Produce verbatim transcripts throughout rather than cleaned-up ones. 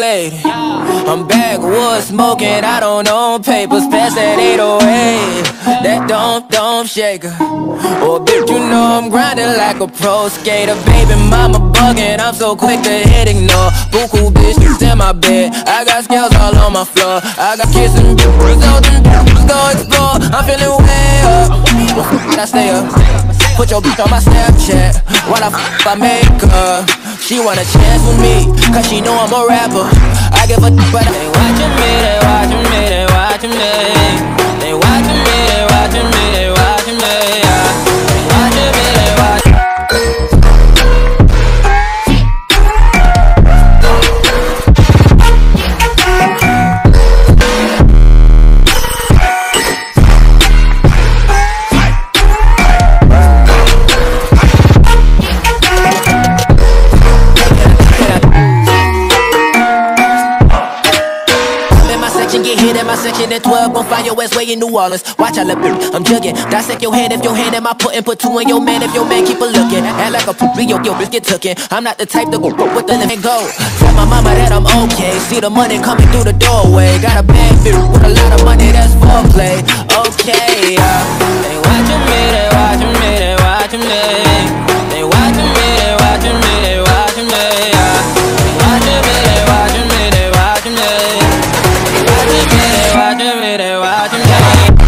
lady. I'm backwoods smoking, I don't own papers. Pass that eight oh eight, that don't, don't shaker. Oh bitch, you know I'm grinding like a pro skater. Baby mama bugging, I'm so quick to hit ignore. Buku bitch in my bed, I got scales all on my floor. I got kissing bitches, so them bitches go explore. I'm feeling way up, I stay up. Put your bitch on my Snapchat while I f*** I make her. She want a chance with me, cause she know I'm a rapper. I give a d*** but they watching me, they watching me, they watching me. They watching me, they watching me, they watching me. They watching me, they watching me. Section at twelve, gon' find your ass way in New Orleans. Watch I look, I'm jugging. Dissect your hand if your hand in my puttin'. Put two in your man if your man keep a looking. Act like a poopy, yo, yo, bitch get tookin'. I'm not the type to go with the living go. Tell my mama that I'm okay. See the money coming through the doorway. Got a bad bitch with a lot of money, that's foreplay. Okay, uh, they watching me, they watching me, they watching me. They watching me, they watching me, they watching me. Uh, they watching me, they watching me, they watching me. They watching me, they watching me.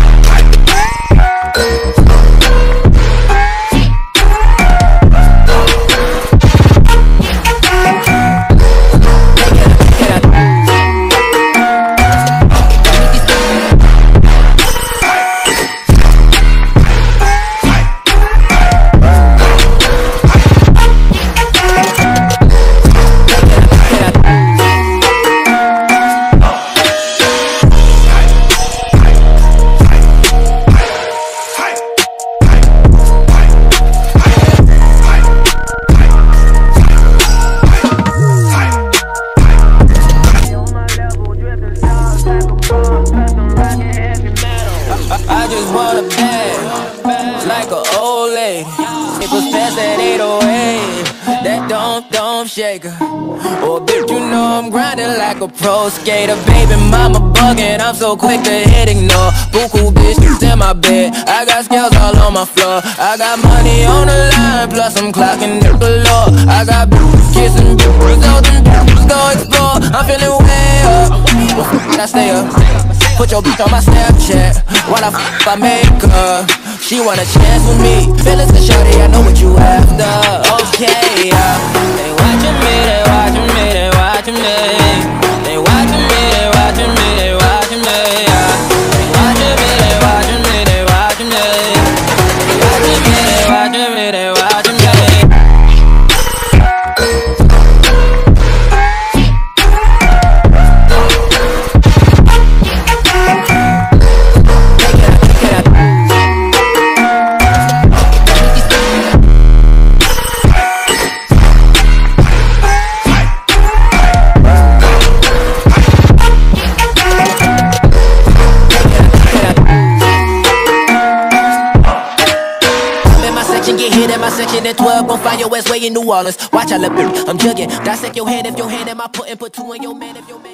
I just want a bag, like an old lady. It was past that eight oh eight, that don't, don't shaker. Oh bitch, you know I'm grinding like a pro skater. Baby mama bugging, I'm so quick to hit ignore. Buku bitch in my bed, I got scales all on my floor. I got money on the line, plus I'm clocking it below. I got bitches kissing bitches, so them bitches go explore. I'm feeling way up, I stay up. Put your bitch on my Snapchat while I f*** I make her. She want a chance with me. Feelings to shorty, I know what you after. Okay, uh, they watching me, they watching me, they watching me. They watching me, they watching me, they watching me. Uh, they watching me, they watching me, they watching me. They watching me, they watching me, they watching me. Get hit in my section at twelve, gon' find your ass way in New Orleans. Watch I look, I'm jugging. Dissect your hand if your hand in my puttin'. Put two in your man if your man